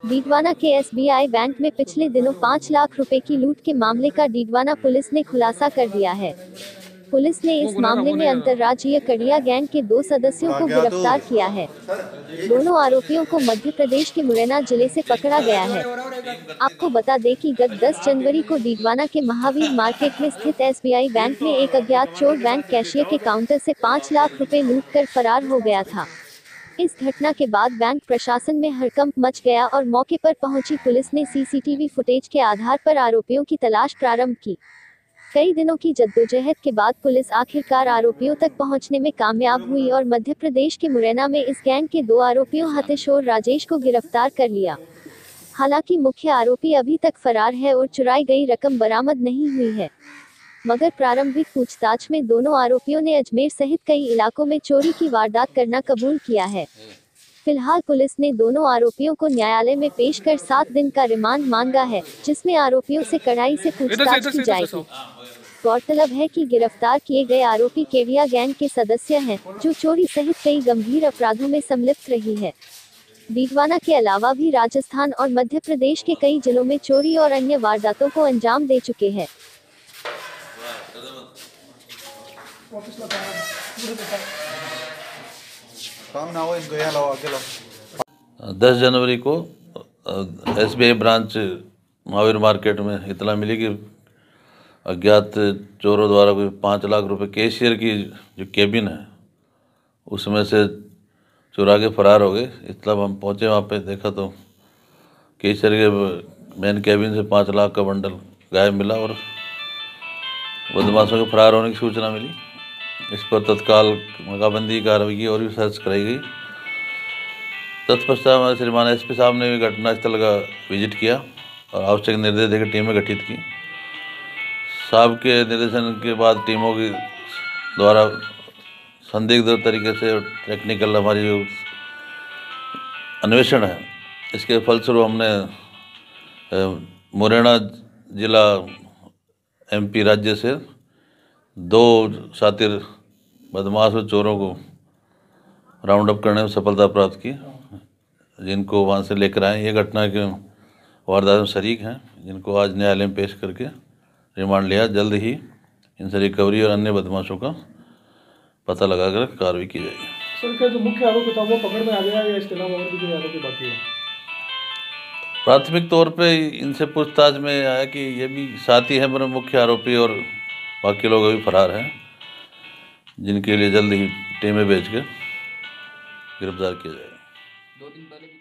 डीडवाना के SBI bank में पिछले दिनों 5 लाख रुपए की लूट के मामले का डीडवाना पुलिस ने खुलासा कर दिया है। पुलिस ने इस मामले में अंतर्राज्यीय कड़िया गैंग के 2 सदस्यों को गिरफ्तार किया है। दोनों आरोपियों को मध्य प्रदेश के मुरैना जिले से पकड़ा गया है। आपको बता दें कि गत 10 जनवरी को डीडवाना के महावीर मार्केट में स्थित एसबीआई बैंक में एक अज्ञात चोर बैंक कैशियर के काउंटर से 5 लाख रुपए लूटकर फरार हो गया था। इस घटना के बाद बैंक प्रशासन में हड़कंप मच गया और मौके पर पहुंची पुलिस ने सीसीटीवी फुटेज के आधार पर आरोपियों की तलाश प्रारंभ की। कई दिनों की जद्दोजहद के बाद पुलिस आखिरकार आरोपियों तक पहुंचने में कामयाब हुई और मध्य प्रदेश के मुरैना में इस गैंग के 2 आरोपियों हतीश और राजेश को गिरफ्तार कर लिया। हालांकि मुख्य आरोपी अभी तक फरार है और चुराई गई रकम बरामद नहीं हुई है, मगर प्रारंभिक पूछताछ में दोनों आरोपियों ने अजमेर सहित कई इलाकों में चोरी की वारदात करना कबूल किया है। फिलहाल पुलिस ने दोनों आरोपियों को न्यायालय में पेश कर 7 दिन का रिमांड मांगा है, जिसमें आरोपियों से कड़ाई से पूछताछ की जाएगी। गौरतलब है कि गिरफ्तार किए गए आरोपी केडिया गैंग के सदस्य हैं, जो चोरी सहित कई गंभीर अपराधों में संलिप्त रही है। डीडवाना के अलावा भी राजस्थान और मध्य प्रदेश के कई जिलों में चोरी और अन्य वारदातों को अंजाम दे चुके हैं। 10 जनवरी को एसबीआई ब्रांच महावीर मार्केट में इतला मिली कि अज्ञात चोरों द्वारा कोई 5 लाख रुपए कैशियर की जो केबिन है उसमें से चुरा के फरार हो गए। इतला हम पहुंचे वहाँ पे, देखा तो कैशियर के मेन केबिन से 5 लाख का बंडल गायब मिला और बदमाशों के फरार होने की सूचना मिली। इस पर तत्काल नाकाबंदी कार्रवाई की और भी सर्च कराई गई। तत्पश्चात हमारे श्रीमान एसपी साहब ने भी घटनास्थल का विजिट किया और आवश्यक निर्देश देकर टीमें गठित की। साहब के निर्देशन के बाद टीमों के द्वारा संदिग्ध तरीके से टेक्निकल हमारी जो अन्वेषण है, इसके फलस्वरूप हमने मुरैना जिला एमपी राज्य से 2 शातिर बदमाश और चोरों को राउंड अप करने में सफलता प्राप्त की, जिनको वहाँ से लेकर आए। ये घटना के वारदात में शरीक हैं, जिनको आज न्यायालय में पेश करके रिमांड लिया। जल्द ही इनसे रिकवरी और अन्य बदमाशों का पता लगाकर कार्रवाई की जाएगी। सर, क्या जो मुख्य आरोपी था वो पकड़ में आ गया या इसके अलावा और भी कोई आरोपी बाकी है? प्राथमिक तौर पे इनसे पूछताछ में आया कि ये भी साथी हैं, पर मुख्य आरोपी और बाकी लोग अभी फरार हैं, जिनके लिए जल्द ही टीमें भेज के गिरफ्तार किया जाएगा। 2 दिन पहले